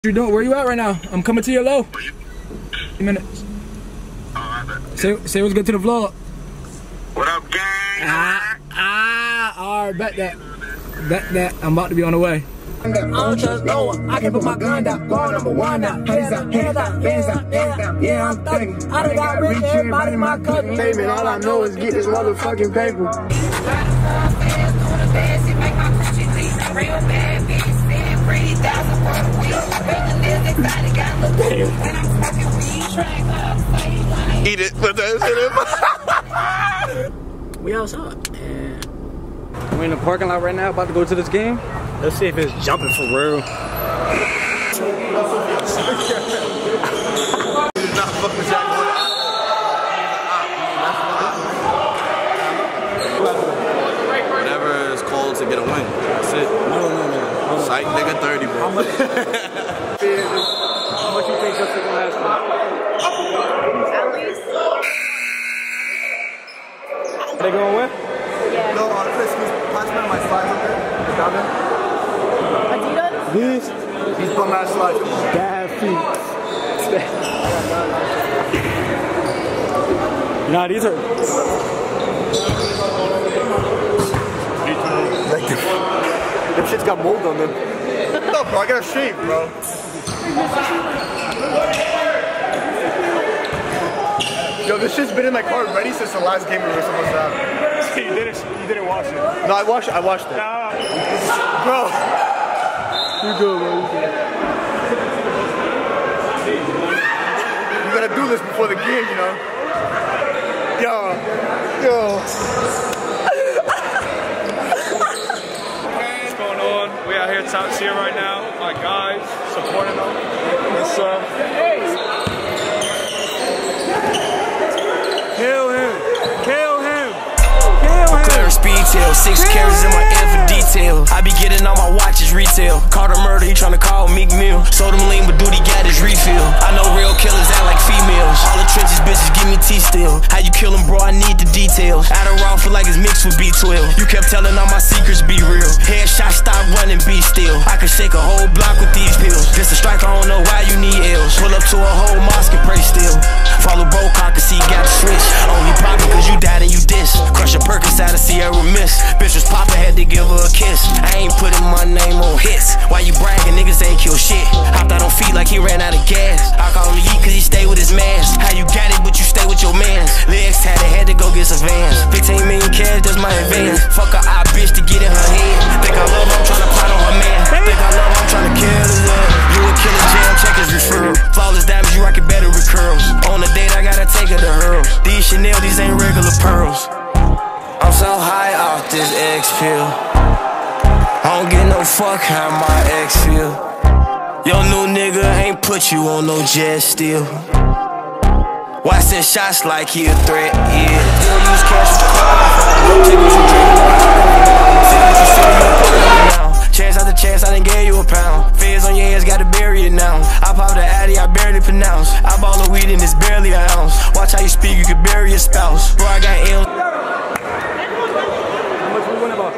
You doing? Where you at right now? I'm coming to your low. 2 minutes. Say what's good to the vlog. What up, gang? Alright, bet that. I'm about to be on the way. I don't trust no one. I can put my gun down. Bar number one now. Hands up, hands up, hands up, hands up. Yeah, I'm thugging. I done got rich, everybody my cousin. Payment, all I know is get this motherfucking paper. Eat it, put that shit in. We outside. And we're in the parking lot right now, about to go to this game. Let's see if it's jumping for real. Whatever is called to get a win. That's it. No. Psych, nigga 30, bro. How much you think Justin gonna have for? At least. They gonna win? Yeah. No, Chris, he's passed me my slides up there. Down there. Adidas? This He's put my slides. bad feet. Nah, these are. Like them shit's got mold on them. No, bro, I gotta shave, bro. Yo, this shit's been in my car ready since the last game we were supposed to have. You didn't watch it. No, I watched it. Nah. Bro. You good, bro. You gotta do this before the game, you know? Yo. What's going on? We out here top tier right now. My guys supporting them. What's up? Kill him. Clear speed tail, 6 carats in my ear for detail. I be getting all my watches retail. Caught a murder, he tryna call Meek Mill. Sold him lean, but dude, he got his refill. I know real killers act like females. All the trenches, bitches, give me T-still. How you kill him, bro? I need the details. Adderall feel like it's mixed with B12. You kept telling all my secrets, be real. Headshot, stop running, be still. I could shake a whole block with these pills. Just a strike, I don't know why you need L's. Pull up to a whole mosque and pray still. Follow Bocock and see he got a switch. Only poppin' cause you died and you diss. Crush a Perkins out of Sierra Miss. Bitch was poppin', had to give her a kiss. I ain't putting my name on hits. Why you bragging? Niggas ain't kill shit. Hopped out on feet like he ran out of gas. I call him Yeet cause he stay with his mans. How you got it but you stay with your mans? Legs tatted, had to go get some Vans. 15 million cash, that's my advance. Fuck a eye bitch to get in her head. Think I love her, I'm tryna plot on her man. Think I love her, I'm tryna kill the love. You a killer jam, check his referral. Flawless diamonds, you rock it better with curls. On a date, I gotta take her to hurl. These Chanel, these ain't regular pearls. I'm so high off this X pill. I don't get no fuck how my ex feel. Your new nigga ain't put you on no jet still. Why send shots like he a threat? Yeah. Still use cash for chance after chance, I done gave you a pound. Feds on your ass, gotta bury it now. I pop the Addy, I barely pronounce. I ball the weed and it's barely an ounce. Watch how you speak, you could bury your spouse. Bro, I got ill. How much we win about?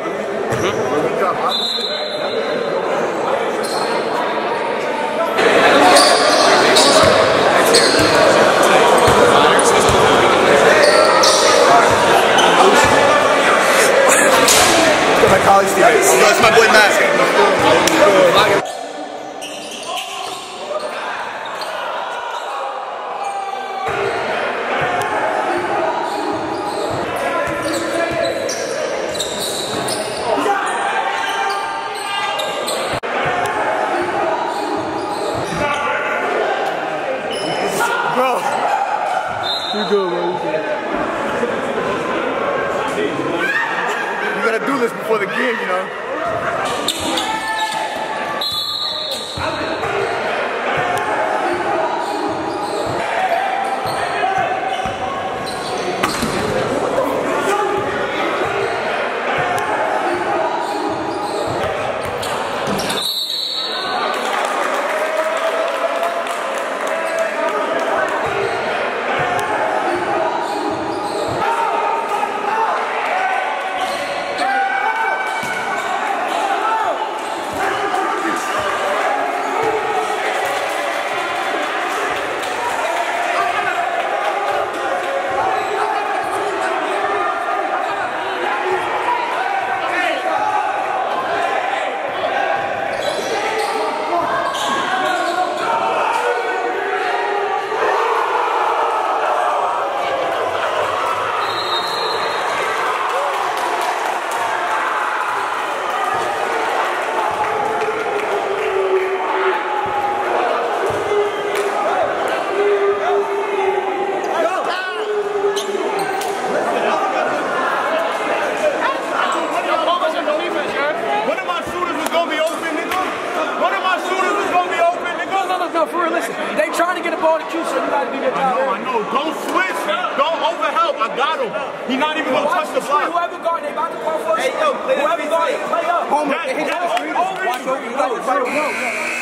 My college teammates. Yo, it's my boy Matt. Bro. You good, bro. You gotta do this before the game, you know? No, for real, listen. They trying to get a ball to Q, so you gotta do your job. I know. Don't switch. Don't overhelp. I got him. He's not even gonna touch the block. Whoever guard, they about to call for. Hey, yo, whoever guard, play up. Watch over, he goes.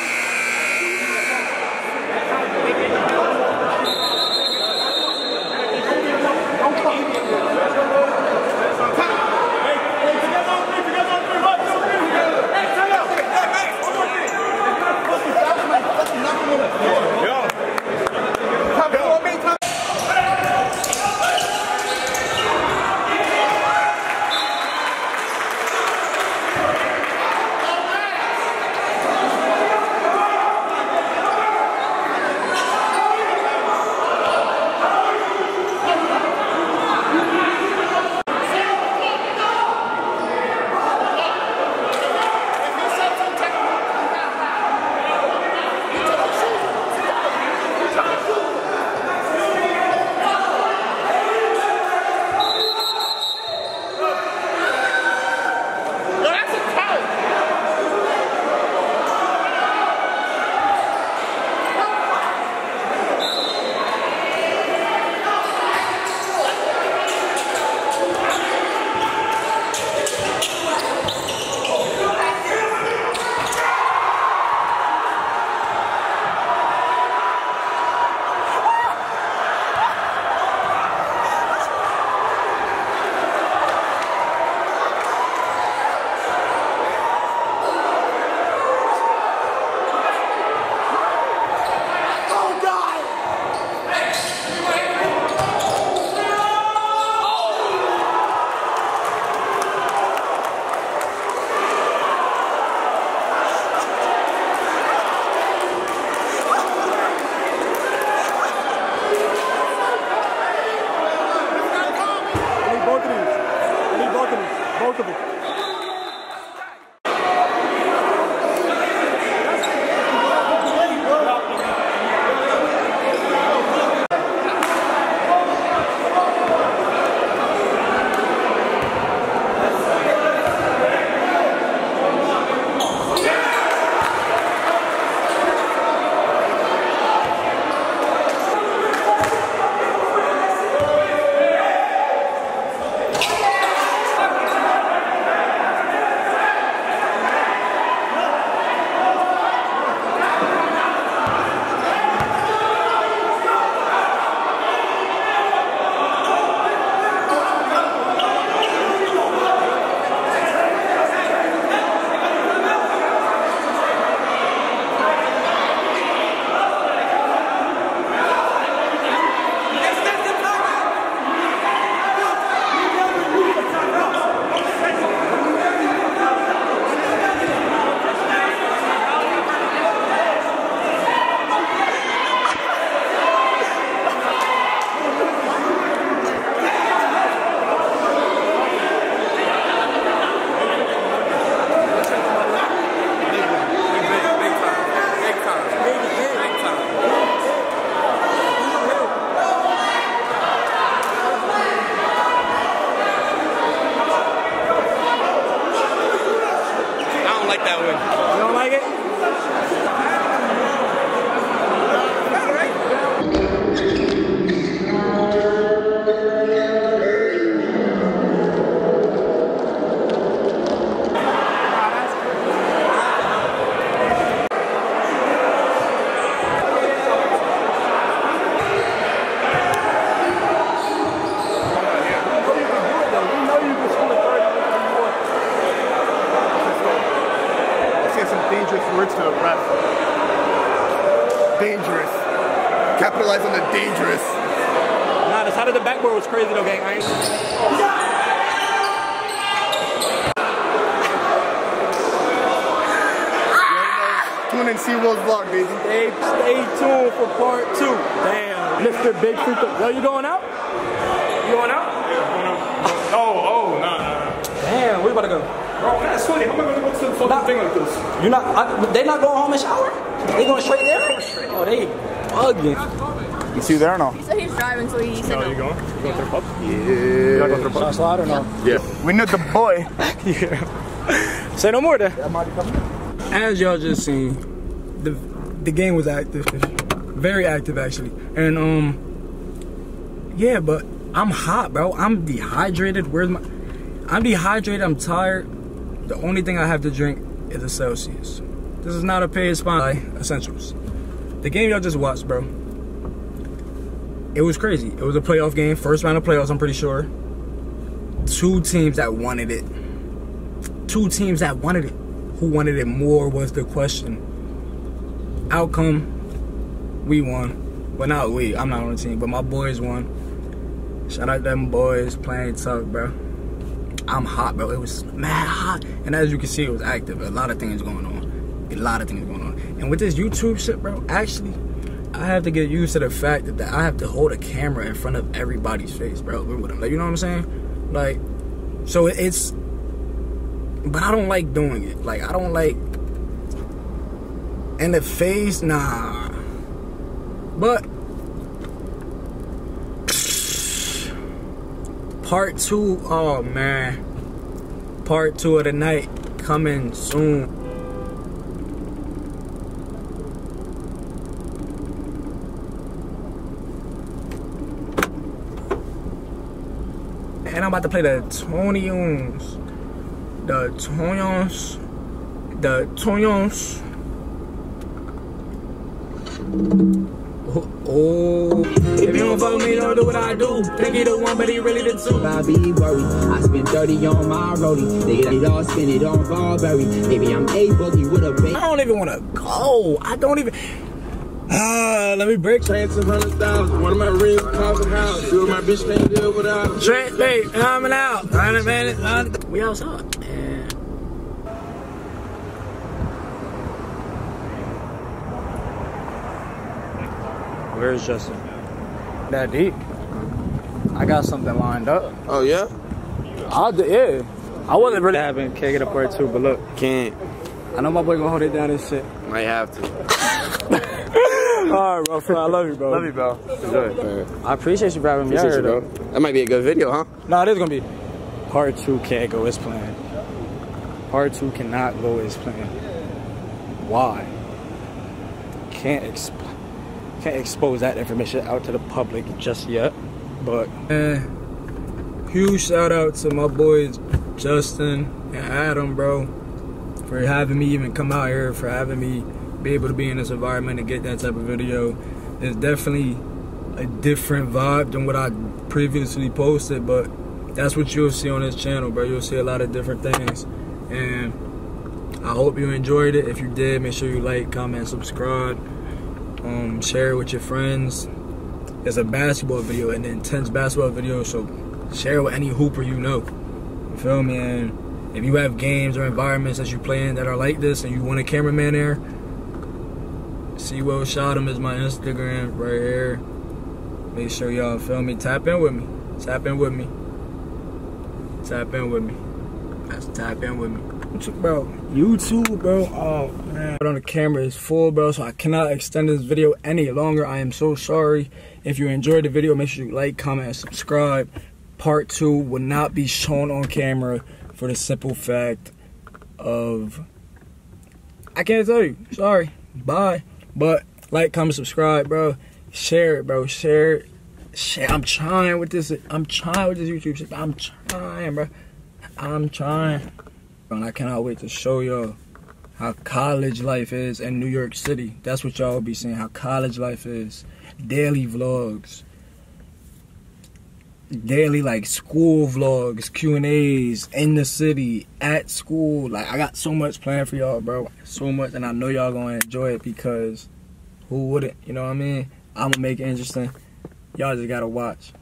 Both of them. Words to the ref. Dangerous. Capitalize on the dangerous. Nah, the side of the backboard was crazy though, gang. Tune in, see Will's vlog, baby. Stay tuned for part 2. Damn. Mr. Big Free Throw. Yo, you going out? You going out? Yeah, nah. Damn, where you about to go? Bro, that's funny. How am I going to go to the fucking thing like this? You're not, they not going home and shower? They going straight there? Oh, they bugging. You see you there or no? He said he's driving, so he said No, you going? You going to the pub? Yeah. You gotta go to the pub? Shot slide or no? Yeah. We need the boy. Yeah. Say no more then. As y'all just seen, the game was active, very active actually, and yeah, but I'm hot, bro. I'm dehydrated. I'm dehydrated. I'm tired. The only thing I have to drink is a Celsius. This is not a paid sponsor. Essentials. The game y'all just watched, bro. It was crazy. It was a playoff game, first round of playoffs. I'm pretty sure. 2 teams that wanted it. 2 teams that wanted it. Who wanted it more was the question. Outcome, we won. Well, not we. I'm not on the team, but my boys won. Shout out them boys playing tough, bro. I'm hot, bro. It was mad hot. And as you can see, it was active. A lot of things going on. And with this YouTube shit, bro, actually, I have to get used to the fact that I have to hold a camera in front of everybody's face, bro. Like, you know what I'm saying? Like, so it's... But I don't like doing it. Like, I don't like... In the face, nah. But... Part 2, oh man. Part 2 of the night coming soon. And I'm about to play the Tonyons. The Tonyons. Oh, if you don't fuck with me, don't do what I do. Think he the one, but he really the 2. I be worried. I spend 30 on my rollie. They get it all, spend it on Barberry. Maybe I'm a boogie with a bait. I don't even want to go. I don't even. Let me break. Chance of 100,000. One of my rings cost a house. Two of my bitch can't deal without. Trent, babe, coming out. 100 minutes. We outside. Where's Justin? That deep. I got something lined up. Oh yeah? Yeah. I wasn't really having Can't Get a Part 2, but look. Can't. I know my boy gonna hold it down and shit. Might have to. Alright, bro. I love you, bro. Love you, bro. Enjoy. I appreciate you for having me Appreciate here, you, bro. That might be a good video, huh? No, it is gonna be. Part 2 can't go as planned. Part 2 cannot go as planned. Why? Can't expose that information out to the public just yet. But huge shout out to my boys Justin and Adam, bro, for having me even come out here, for having me be able to be in this environment and get that type of video. It's definitely a different vibe than what I previously posted, but that's what you'll see on this channel, bro. You'll see a lot of different things, and I hope you enjoyed it. If you did, make sure you like, comment, subscribe, share it with your friends. It's a basketball video, an intense basketball video, so share it with any hooper you know. You feel me? And if you have games or environments that you play in that are like this and you want a cameraman there, Sewell Shot'em is my Instagram right here. Make sure y'all, feel me, tap in with me. Tap in with me. Tap in with me. That's tap in with me. Bro, YouTube, bro, oh man. On the camera is full, bro, so I cannot extend this video any longer. I am so sorry. If you enjoyed the video, make sure you like, comment, and subscribe. Part 2 will not be shown on camera for the simple fact of I can't tell you. Sorry. Bye. But like, comment, subscribe, bro. Share it, bro. Share it. Share. I'm trying with this. I'm trying with this YouTube shit. I'm trying, bro. I'm trying. And I cannot wait to show y'all how college life is in New York City. That's what y'all will be seeing, how college life is. Daily vlogs. Daily, like, school vlogs, Q&As, in the city, at school. Like, I got so much planned for y'all, bro. So much, and I know y'all gonna enjoy it because who wouldn't? You know what I mean? I'm gonna make it interesting. Y'all just gotta watch.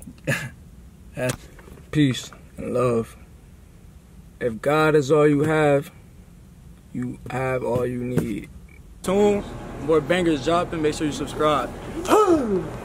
Peace and love. If God is all you have all you need. Soon, more bangers dropping. Make sure you subscribe.